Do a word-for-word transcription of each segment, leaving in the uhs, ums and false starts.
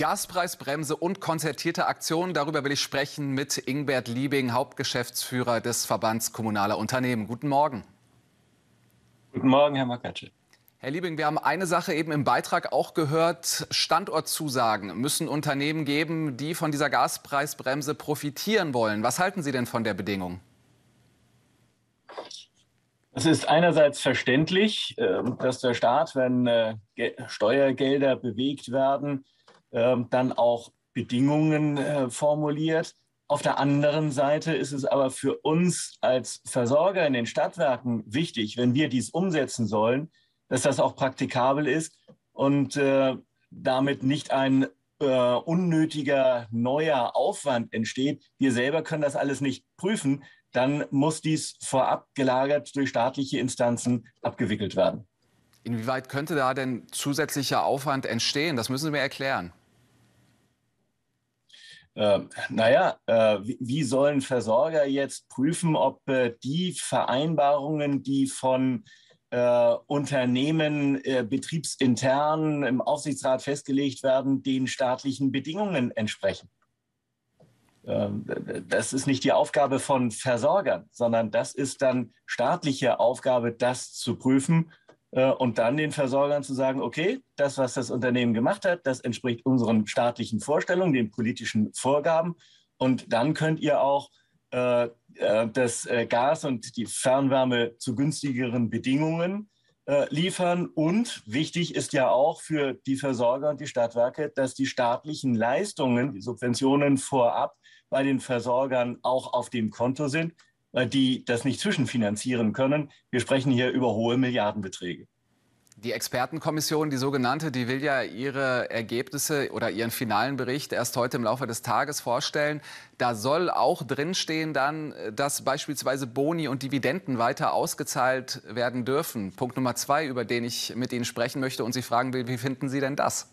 Gaspreisbremse und konzertierte Aktionen. Darüber will ich sprechen mit Ingbert Liebing, Hauptgeschäftsführer des Verbands Kommunaler Unternehmen. Guten Morgen. Guten Morgen, Herr Makatsche. Herr Liebing, wir haben eine Sache eben im Beitrag auch gehört. Standortzusagen müssen Unternehmen geben, die von dieser Gaspreisbremse profitieren wollen. Was halten Sie denn von der Bedingung? Es ist einerseits verständlich, dass der Staat, wenn Steuergelder bewegt werden, dann auch Bedingungen formuliert. Auf der anderen Seite ist es aber für uns als Versorger in den Stadtwerken wichtig, wenn wir dies umsetzen sollen, dass das auch praktikabel ist und damit nicht ein unnötiger neuer Aufwand entsteht. Wir selber können das alles nicht prüfen. Dann muss dies vorab gelagert durch staatliche Instanzen abgewickelt werden. Inwieweit könnte da denn zusätzlicher Aufwand entstehen? Das müssen Sie mir erklären. Äh, naja, äh, wie, wie sollen Versorger jetzt prüfen, ob äh, die Vereinbarungen, die von äh, Unternehmen äh, betriebsintern im Aufsichtsrat festgelegt werden, den staatlichen Bedingungen entsprechen? Das ist nicht die Aufgabe von Versorgern, sondern das ist dann staatliche Aufgabe, das zu prüfen und dann den Versorgern zu sagen, okay, das, was das Unternehmen gemacht hat, das entspricht unseren staatlichen Vorstellungen, den politischen Vorgaben. Und dann könnt ihr auch äh, das Gas und die Fernwärme zu günstigeren Bedingungen äh, liefern. Und wichtig ist ja auch für die Versorger und die Stadtwerke, dass die staatlichen Leistungen, die Subventionen vorab, bei den Versorgern auch auf dem Konto sind, die das nicht zwischenfinanzieren können. Wir sprechen hier über hohe Milliardenbeträge. Die Expertenkommission, die sogenannte, die will ja ihre Ergebnisse oder ihren finalen Bericht erst heute im Laufe des Tages vorstellen. Da soll auch drinstehen dann, dass beispielsweise Boni und Dividenden weiter ausgezahlt werden dürfen. Punkt Nummer zwei, über den ich mit Ihnen sprechen möchte und Sie fragen will, wie finden Sie denn das?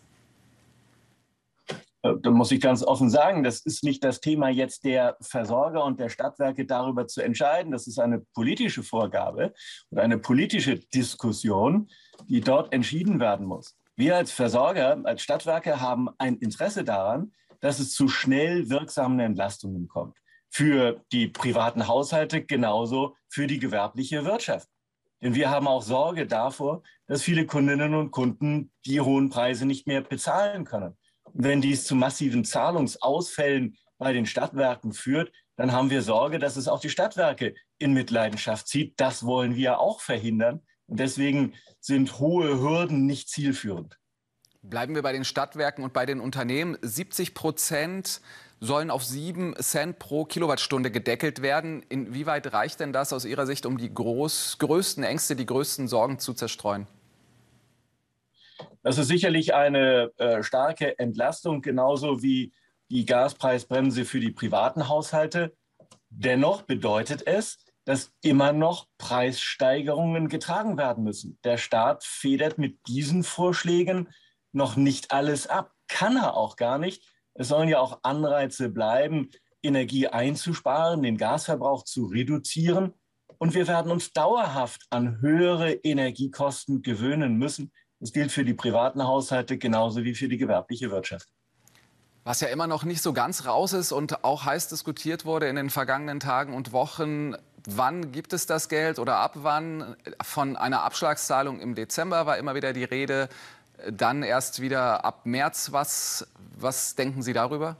Da muss ich ganz offen sagen, das ist nicht das Thema jetzt der Versorger und der Stadtwerke, darüber zu entscheiden. Das ist eine politische Vorgabe oder eine politische Diskussion, die dort entschieden werden muss. Wir als Versorger, als Stadtwerke haben ein Interesse daran, dass es zu schnell wirksamen Entlastungen kommt. Für die privaten Haushalte genauso für die gewerbliche Wirtschaft. Denn wir haben auch Sorge davor, dass viele Kundinnen und Kunden die hohen Preise nicht mehr bezahlen können. Wenn dies zu massiven Zahlungsausfällen bei den Stadtwerken führt, dann haben wir Sorge, dass es auch die Stadtwerke in Mitleidenschaft zieht. Das wollen wir auch verhindern. Und deswegen sind hohe Hürden nicht zielführend. Bleiben wir bei den Stadtwerken und bei den Unternehmen. siebzig Prozent sollen auf sieben Cent pro Kilowattstunde gedeckelt werden. Inwieweit reicht denn das aus Ihrer Sicht, um die groß, größten Ängste, die größten Sorgen zu zerstreuen? Das ist sicherlich eine äh, starke Entlastung, genauso wie die Gaspreisbremse für die privaten Haushalte. Dennoch bedeutet es, dass immer noch Preissteigerungen getragen werden müssen. Der Staat federt mit diesen Vorschlägen noch nicht alles ab. Kann er auch gar nicht. Es sollen ja auch Anreize bleiben, Energie einzusparen, den Gasverbrauch zu reduzieren. Und wir werden uns dauerhaft an höhere Energiekosten gewöhnen müssen. Das gilt für die privaten Haushalte genauso wie für die gewerbliche Wirtschaft. Was ja immer noch nicht so ganz raus ist und auch heiß diskutiert wurde in den vergangenen Tagen und Wochen, wann gibt es das Geld oder ab wann? Von einer Abschlagszahlung im Dezember war immer wieder die Rede, dann erst wieder ab März. Was, was denken Sie darüber?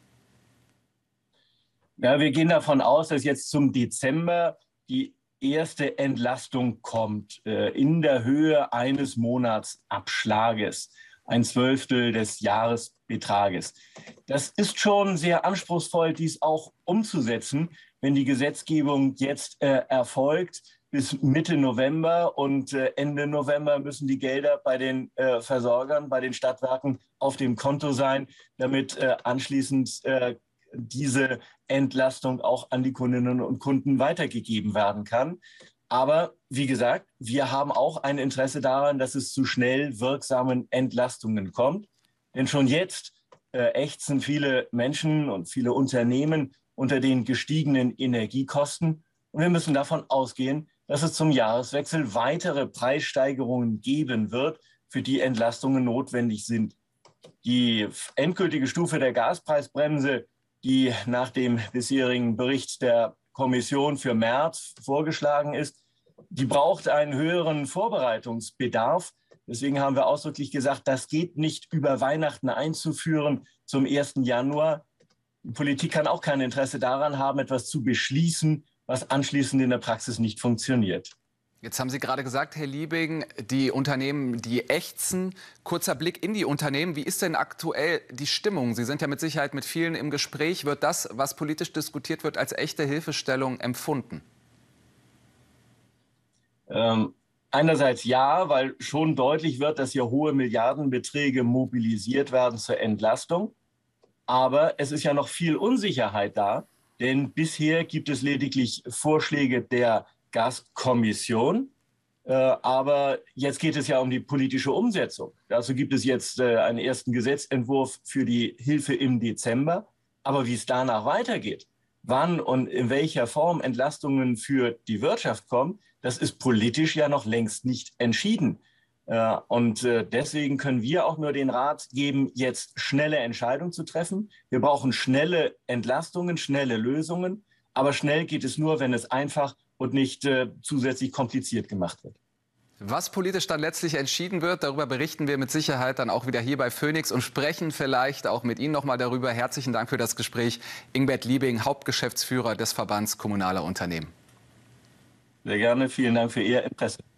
Ja, wir gehen davon aus, dass jetzt zum Dezember die erste Entlastung kommt äh, in der Höhe eines Monatsabschlages, ein Zwölftel des Jahresbetrages. Das ist schon sehr anspruchsvoll, dies auch umzusetzen, wenn die Gesetzgebung jetzt äh, erfolgt. Bis Mitte November und äh, Ende November müssen die Gelder bei den äh, Versorgern, bei den Stadtwerken auf dem Konto sein, damit äh, anschließend äh, diese Entlastung auch an die Kundinnen und Kunden weitergegeben werden kann. Aber wie gesagt, wir haben auch ein Interesse daran, dass es zu schnell wirksamen Entlastungen kommt. Denn schon jetzt äh, ächzen viele Menschen und viele Unternehmen unter den gestiegenen Energiekosten. Und wir müssen davon ausgehen, dass es zum Jahreswechsel weitere Preissteigerungen geben wird, für die Entlastungen notwendig sind. Die endgültige Stufe der Gaspreisbremse, die nach dem bisherigen Bericht der Kommission für März vorgeschlagen ist, die braucht einen höheren Vorbereitungsbedarf. Deswegen haben wir ausdrücklich gesagt, das geht nicht über Weihnachten einzuführen zum ersten Januar. Die Politik kann auch kein Interesse daran haben, etwas zu beschließen, was anschließend in der Praxis nicht funktioniert. Jetzt haben Sie gerade gesagt, Herr Liebing, die Unternehmen, die ächzen. Kurzer Blick in die Unternehmen. Wie ist denn aktuell die Stimmung? Sie sind ja mit Sicherheit mit vielen im Gespräch. Wird das, was politisch diskutiert wird, als echte Hilfestellung empfunden? Ähm, einerseits ja, weil schon deutlich wird, dass hier hohe Milliardenbeträge mobilisiert werden zur Entlastung. Aber es ist ja noch viel Unsicherheit da, denn bisher gibt es lediglich Vorschläge der Gaskommission. Äh, aber jetzt geht es ja um die politische Umsetzung. Dazu gibt es jetzt äh, einen ersten Gesetzentwurf für die Hilfe im Dezember. Aber wie es danach weitergeht, wann und in welcher Form Entlastungen für die Wirtschaft kommen, das ist politisch ja noch längst nicht entschieden. Äh, und äh, deswegen können wir auch nur den Rat geben, jetzt schnelle Entscheidungen zu treffen. Wir brauchen schnelle Entlastungen, schnelle Lösungen. Aber schnell geht es nur, wenn es einfach und nicht äh, zusätzlich kompliziert gemacht wird. Was politisch dann letztlich entschieden wird, darüber berichten wir mit Sicherheit dann auch wieder hier bei Phoenix und sprechen vielleicht auch mit Ihnen noch mal darüber. Herzlichen Dank für das Gespräch. Ingbert Liebing, Hauptgeschäftsführer des Verbands Kommunaler Unternehmen. Sehr gerne. Vielen Dank für Ihr Interesse.